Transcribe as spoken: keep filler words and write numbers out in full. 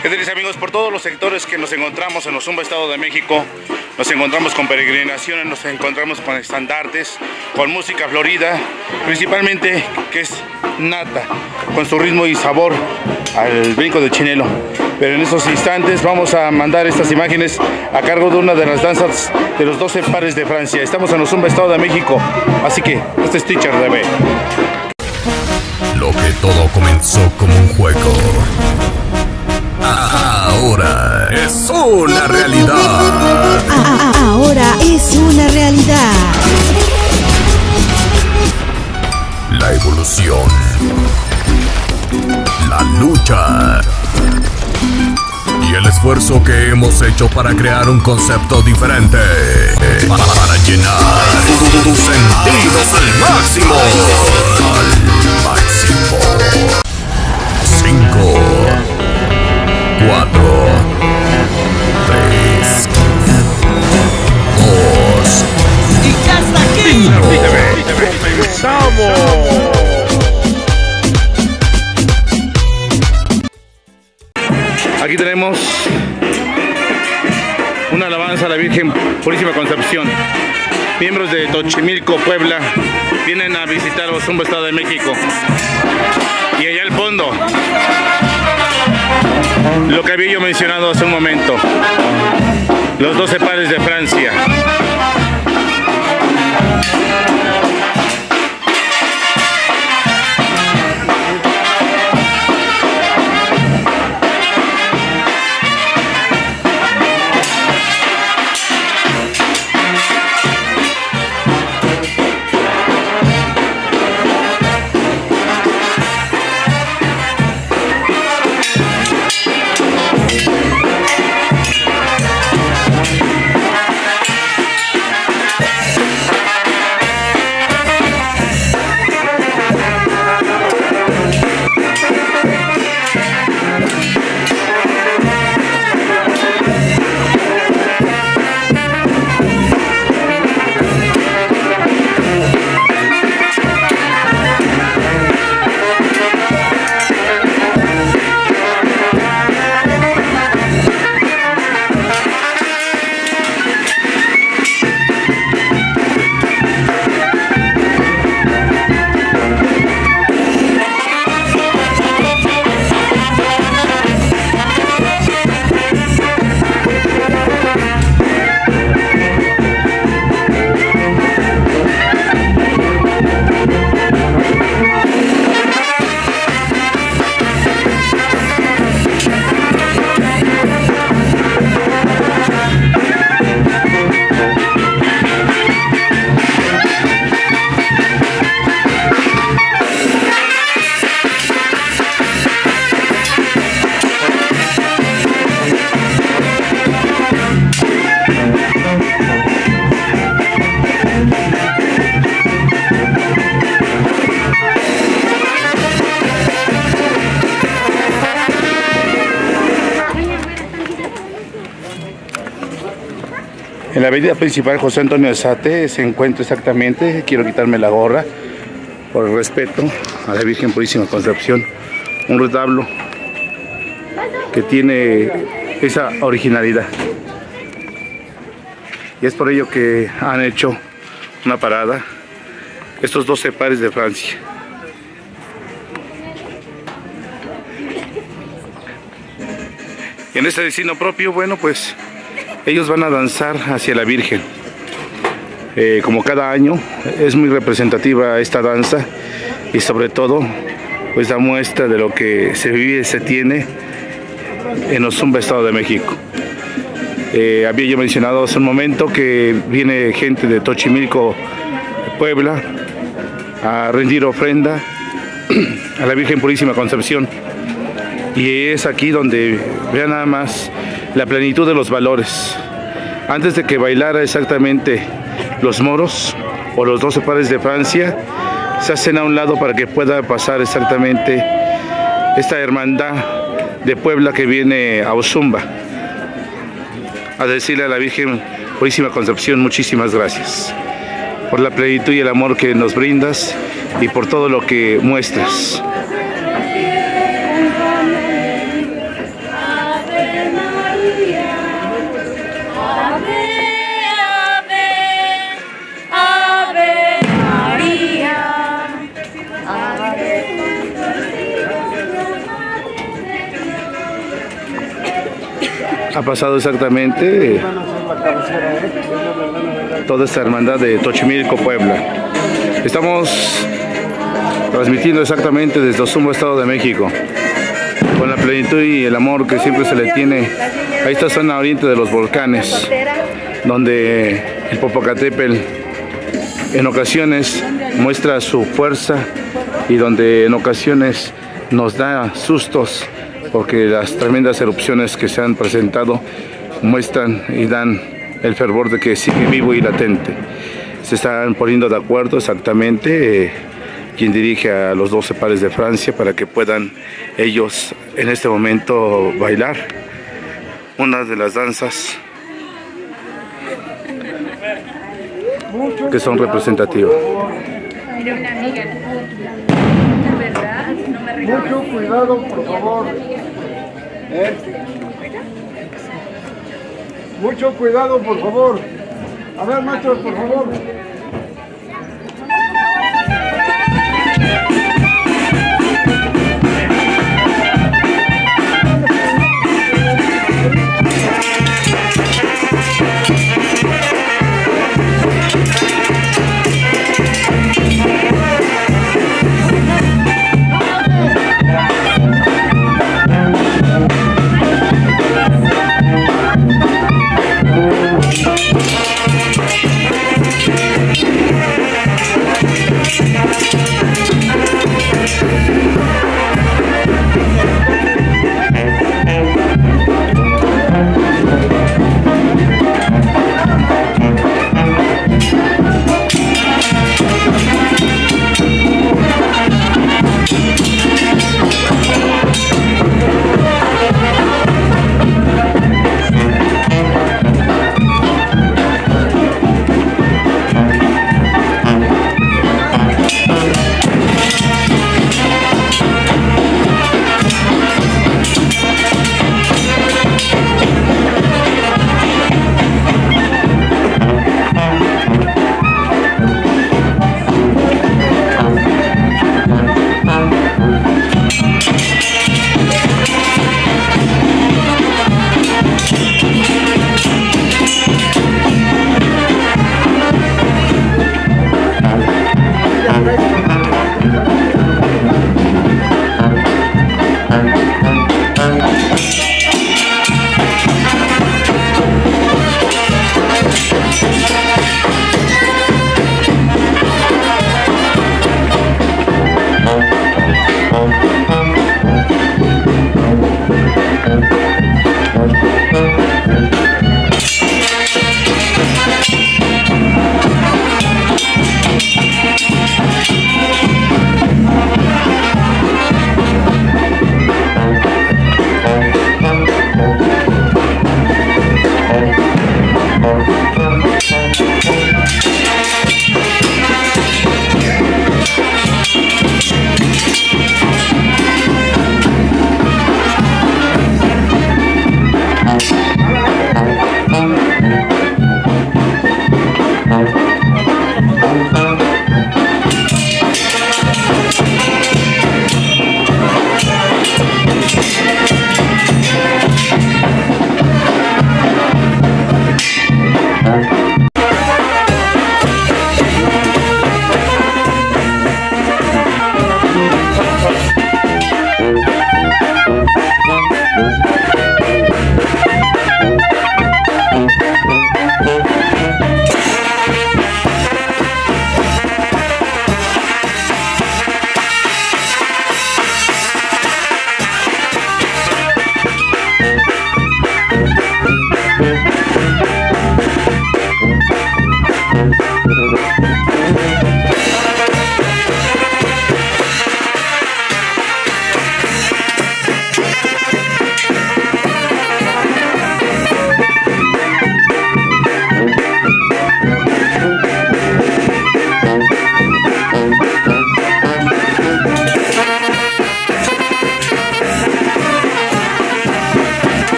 ¿Qué tal, amigos? Por todos los sectores que nos encontramos en Ozumba, Estado de México, nos encontramos con peregrinaciones, nos encontramos con estandartes, con música florida, principalmente que es nata, con su ritmo y sabor al brinco de chinelo. Pero en estos instantes vamos a mandar estas imágenes a cargo de una de las danzas de los doce pares de Francia. Estamos en Ozumba, Estado de México, así que este es Teacher D B. Lo que todo comenzó como un juego, ahora es una realidad. Ahora es una realidad. La evolución, la lucha y el esfuerzo que hemos hecho para crear un concepto diferente, para llenar tus sentidos al máximo. Al máximo. Cinco, cuatro, tres, dos y ya está aquí. ¡Comenzamos! Aquí tenemos una alabanza a la Virgen Purísima Concepción. Miembros de Xochimilco, Puebla, vienen a visitar Ozumba, Estado de México. Y allá al fondo, lo que había yo mencionado hace un momento, los doce pares de Francia. En la avenida principal José Antonio de Sate se encuentra exactamente, quiero quitarme la gorra, por el respeto a la Virgen Purísima Concepción, un retablo que tiene esa originalidad. Y es por ello que han hecho una parada estos doce pares de Francia. Y en este destino propio, bueno, pues ellos van a danzar hacia la Virgen. Eh, como cada año, es muy representativa esta danza y sobre todo, pues da muestra de lo que se vive y se tiene en Ozumba, Estado de México. Eh, había yo mencionado hace un momento que viene gente de Xochimilco, Puebla, a rendir ofrenda a la Virgen Purísima Concepción. Y es aquí donde vean nada más la plenitud de los valores. Antes de que bailara exactamente los moros o los doce pares de Francia, se hacen a un lado para que pueda pasar exactamente esta hermandad de Puebla que viene a Ozumba a decirle a la Virgen Purísima Concepción: muchísimas gracias por la plenitud y el amor que nos brindas y por todo lo que muestras. ha pasado exactamente toda esta hermandad de Xochimilco, Puebla. Estamos transmitiendo exactamente desde Oxumbo, Estado de México, con la plenitud y el amor que siempre se le tiene a esta zona oriente de los volcanes, donde el Popocatépetl en ocasiones muestra su fuerza y donde en ocasiones nos da sustos, porque las tremendas erupciones que se han presentado muestran y dan el fervor de que sigue vivo y latente. Se están poniendo de acuerdo exactamente eh, quien dirige a los doce pares de Francia para que puedan ellos en este momento bailar una de las danzas que son representativas. Mucho cuidado, por favor. ¿Eh? Mucho cuidado, por favor. A ver, machos, por favor.